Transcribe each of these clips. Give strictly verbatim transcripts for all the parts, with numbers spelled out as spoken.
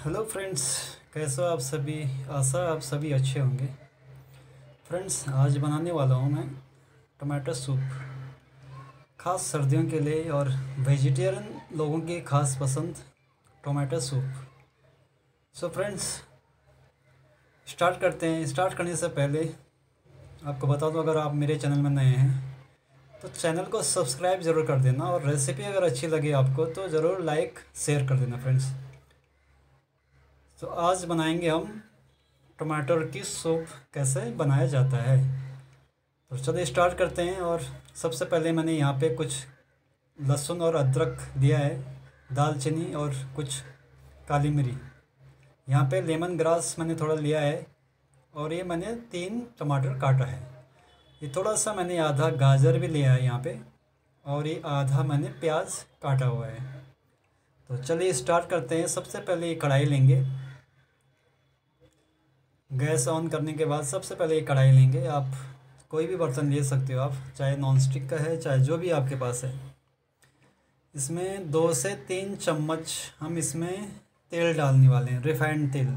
Hello friends, कैसे हो आप सभी। आशा आप सभी अच्छे होंगे। फ्रेंड्स, आज बनाने वाला हूँ मैं टमाटो सूप, खास सर्दियों के लिए और वेजिटेरियन लोगों की खास पसंद tomato soup. So friends, start करते हैं। स्टार्ट करने से पहले आपको बता दूँ, अगर आप मेरे चैनल में नए हैं तो चैनल को सब्सक्राइब ज़रूर कर देना, और रेसिपी अगर अच्छी लगे आपको तो ज़रूर लाइक शेयर कर देना फ्रेंड्स। तो आज बनाएंगे हम टमाटर की सूप कैसे बनाया जाता है। तो चलिए स्टार्ट करते हैं। और सबसे पहले मैंने यहाँ पे कुछ लहसुन और अदरक दिया है, दालचीनी और कुछ काली मिरी। यहाँ पे लेमन ग्रास मैंने थोड़ा लिया है, और ये मैंने तीन टमाटर काटा है। ये थोड़ा सा मैंने आधा गाजर भी लिया है यहाँ पे, और ये आधा मैंने प्याज काटा हुआ है। तो चलिए स्टार्ट करते हैं। सबसे पहले ये कढ़ाई लेंगे। गैस ऑन करने के बाद सबसे पहले ये कढ़ाई लेंगे। आप कोई भी बर्तन ले सकते हो, आप चाहे नॉन स्टिक का है चाहे जो भी आपके पास है। इसमें दो से तीन चम्मच हम इसमें तेल डालने वाले हैं, रिफाइंड तेल।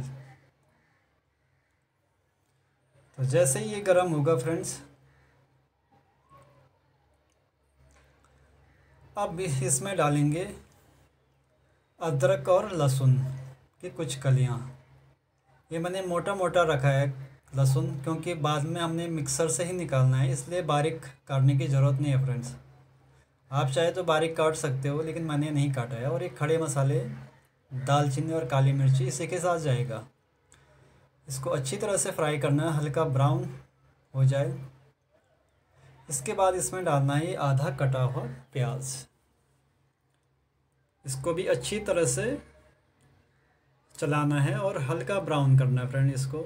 तो जैसे ही ये गर्म होगा फ्रेंड्स, अब इसमें डालेंगे अदरक और लहसुन की कुछ कलियाँ। ये मैंने मोटा मोटा रखा है लहसुन, क्योंकि बाद में हमने मिक्सर से ही निकालना है, इसलिए बारीक काटने की ज़रूरत नहीं है फ्रेंड्स। आप चाहे तो बारीक काट सकते हो, लेकिन मैंने नहीं काटा है। और ये खड़े मसाले, दालचीनी और काली मिर्ची इसी के साथ जाएगा। इसको अच्छी तरह से फ्राई करना है, हल्का ब्राउन हो जाए। इसके बाद इसमें डालना है आधा कटा हुआ प्याज। इसको भी अच्छी तरह से चलाना है और हल्का ब्राउन करना है फ्रेंड इसको।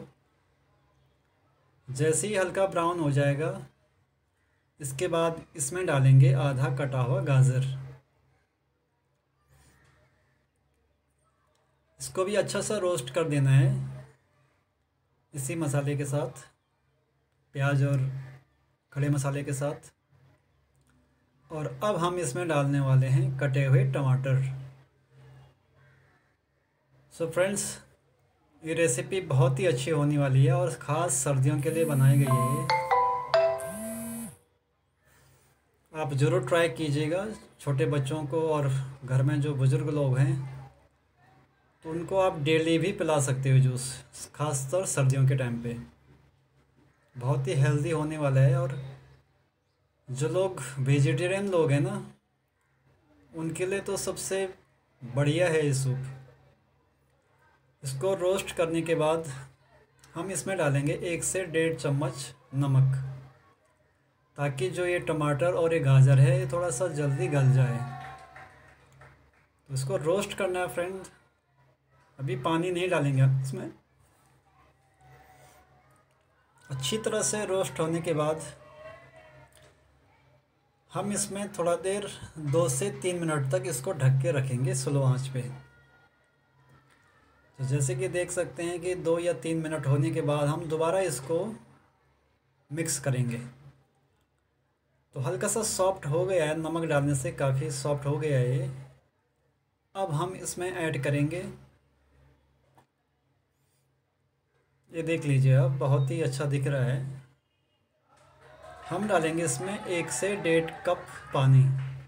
जैसे ही हल्का ब्राउन हो जाएगा, इसके बाद इसमें डालेंगे आधा कटा हुआ गाजर। इसको भी अच्छा सा रोस्ट कर देना है इसी मसाले के साथ, प्याज और खड़े मसाले के साथ। और अब हम इसमें डालने वाले हैं कटे हुए टमाटर। सो फ्रेंड्स, ये रेसिपी बहुत ही अच्छी होने वाली है और ख़ास सर्दियों के लिए बनाई गई है ये। आप ज़रूर ट्राई कीजिएगा। छोटे बच्चों को और घर में जो बुज़ुर्ग लोग हैं तो उनको आप डेली भी पिला सकते हो जूस, ख़ासतौर सर्दियों के टाइम पे। बहुत ही हेल्दी होने वाला है। और जो लोग वेजिटेरियन लोग हैं ना, उनके लिए तो सबसे बढ़िया है ये सूप। इसको रोस्ट करने के बाद हम इसमें डालेंगे एक से डेढ़ चम्मच नमक, ताकि जो ये टमाटर और ये गाजर है ये थोड़ा सा जल्दी गल जाए। तो इसको रोस्ट करना है फ्रेंड। अभी पानी नहीं डालेंगे इसमें। अच्छी तरह से रोस्ट होने के बाद हम इसमें थोड़ा देर दो से तीन मिनट तक इसको ढक के रखेंगे स्लो आंच पे। तो जैसे कि देख सकते हैं कि दो या तीन मिनट होने के बाद हम दोबारा इसको मिक्स करेंगे। तो हल्का सा सॉफ्ट हो गया है, नमक डालने से काफ़ी सॉफ्ट हो गया है ये। अब हम इसमें ऐड करेंगे, ये देख लीजिए अब बहुत ही अच्छा दिख रहा है। हम डालेंगे इसमें एक से डेढ़ कप पानी।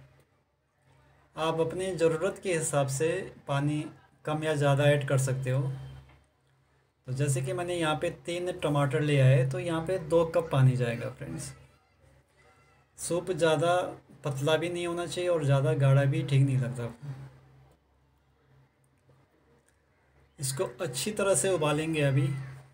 आप अपनी ज़रूरत के हिसाब से पानी कम या ज़्यादा ऐड कर सकते हो। तो जैसे कि मैंने यहाँ पे तीन टमाटर लिया है, तो यहाँ पे दो कप पानी जाएगा फ्रेंड्स। सूप ज़्यादा पतला भी नहीं होना चाहिए और ज़्यादा गाढ़ा भी ठीक नहीं लगता। इसको अच्छी तरह से उबालेंगे अभी,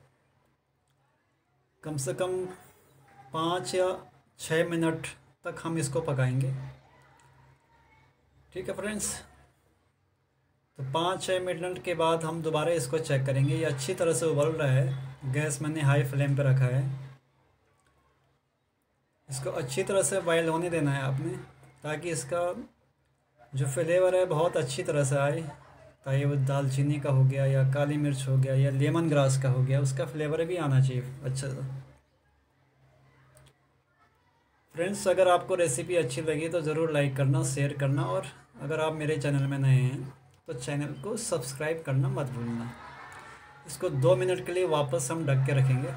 कम से कम पाँच या छः मिनट तक हम इसको पकाएंगे। ठीक है फ्रेंड्स। तो पाँच छः मिनट के बाद हम दोबारा इसको चेक करेंगे। ये अच्छी तरह से उबल रहा है। गैस मैंने हाई फ्लेम पर रखा है। इसको अच्छी तरह से बॉयल होने देना है आपने, ताकि इसका जो फ्लेवर है बहुत अच्छी तरह से आए। चाहे वो दालचीनी का हो गया या काली मिर्च हो गया या लेमन ग्रास का हो गया, उसका फ्लेवर भी आना चाहिए अच्छा सा। फ्रेंड्स, अगर आपको रेसिपी अच्छी लगी तो ज़रूर लाइक करना, शेयर करना, और अगर आप मेरे चैनल में नए हैं तो चैनल को सब्सक्राइब करना मत भूलना। इसको दो मिनट के लिए वापस हम ढक के रखेंगे।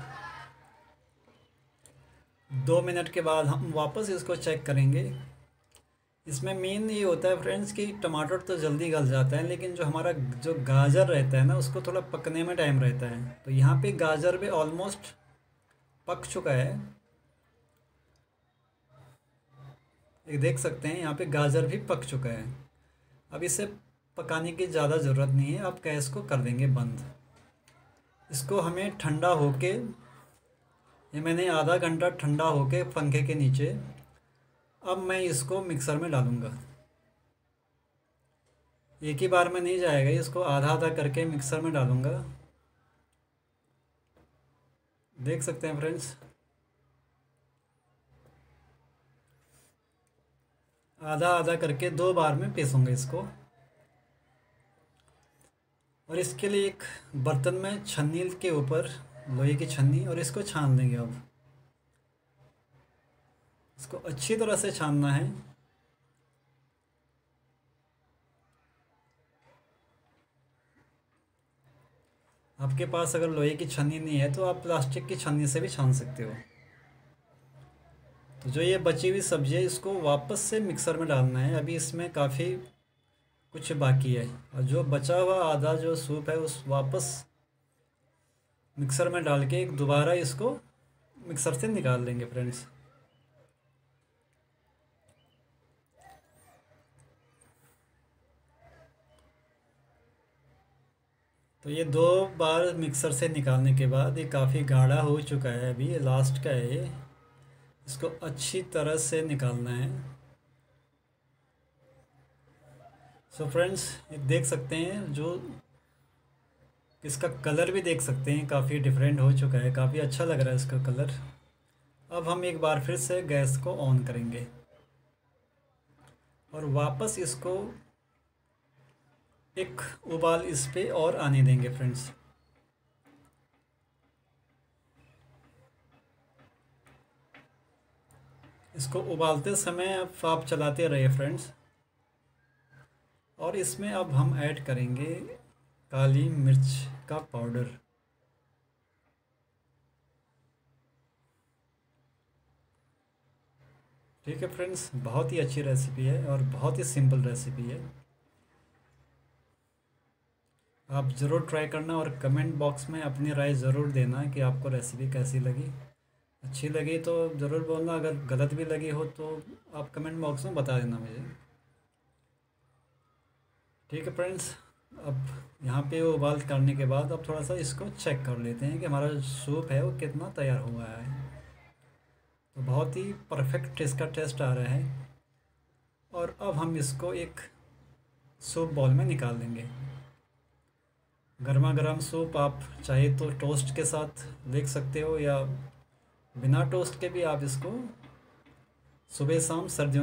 दो मिनट के बाद हम वापस इसको चेक करेंगे। इसमें मेन ये होता है फ्रेंड्स कि टमाटर तो जल्दी गल जाता है, लेकिन जो हमारा जो गाजर रहता है ना उसको थोड़ा पकने में टाइम रहता है। तो यहाँ पे गाजर भी ऑलमोस्ट पक चुका है। ये देख सकते हैं यहाँ पे गाजर भी पक चुका है। अब इसे पकाने की ज़्यादा ज़रूरत नहीं है। अब गैस को कर देंगे बंद। इसको हमें ठंडा होके, ये मैंने आधा घंटा ठंडा होके पंखे के नीचे, अब मैं इसको मिक्सर में डालूँगा। एक ही बार में नहीं जाएगा, इसको आधा आधा करके मिक्सर में डालूँगा। देख सकते हैं फ्रेंड्स, आधा आधा करके दो बार में पीसूँगा इसको। और इसके लिए एक बर्तन में छन्नी के ऊपर लोहे की छन्नी, और इसको छान देंगे। अब इसको अच्छी तरह से छानना है। आपके पास अगर लोहे की छन्नी नहीं है तो आप प्लास्टिक की छन्नी से भी छान सकते हो। तो जो ये बची हुई सब्ज़ी है इसको वापस से मिक्सर में डालना है। अभी इसमें काफ़ी कुछ बाकी है, और जो बचा हुआ आधा जो सूप है उस वापस मिक्सर में डाल के एक दोबारा इसको मिक्सर से निकाल लेंगे फ्रेंड्स। तो ये दो बार मिक्सर से निकालने के बाद ये काफ़ी गाढ़ा हो चुका है। अभी ये लास्ट का है, ये इसको अच्छी तरह से निकालना है। सो फ्रेंड्स, ये देख सकते हैं, जो इसका कलर भी देख सकते हैं काफ़ी डिफरेंट हो चुका है, काफ़ी अच्छा लग रहा है इसका कलर। अब हम एक बार फिर से गैस को ऑन करेंगे और वापस इसको एक उबाल इस पे और आने देंगे फ्रेंड्स। इसको उबालते समय अब आप चलाते रहिए फ्रेंड्स। और इसमें अब हम ऐड करेंगे काली मिर्च का पाउडर। ठीक है फ्रेंड्स, बहुत ही अच्छी रेसिपी है और बहुत ही सिंपल रेसिपी है। आप ज़रूर ट्राई करना और कमेंट बॉक्स में अपनी राय ज़रूर देना कि आपको रेसिपी कैसी लगी। अच्छी लगी तो ज़रूर बोलना, अगर गलत भी लगी हो तो आप कमेंट बॉक्स में बता देना मुझे। ठीक है फ्रेंड्स, अब यहाँ पे वो उबाल करने के बाद अब थोड़ा सा इसको चेक कर लेते हैं कि हमारा जो सूप है वो कितना तैयार हुआ है। तो बहुत ही परफेक्ट इसका टेस्ट आ रहा है। और अब हम इसको एक सूप बॉल में निकाल लेंगे। गर्मा गर्म सूप आप चाहे तो टोस्ट के साथ देख सकते हो, या बिना टोस्ट के भी आप इसको सुबह शाम सर्दियों